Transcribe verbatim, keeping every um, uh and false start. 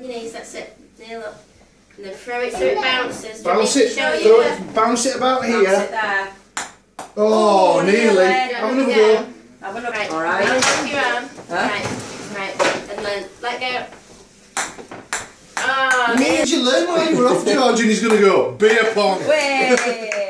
on your knees, that's it. Kneel up. And then throw it so it bounces. Bounce it, show throw you it, bounce it about Bounce here. it there. Oh, Oh, nearly. nearly. Have another go. Have another. Right, All right. bounce up your arm. Huh? Right, right. And then let go. Oh, Did you learn while you were off, George? And he's going to go, beer pong. Way.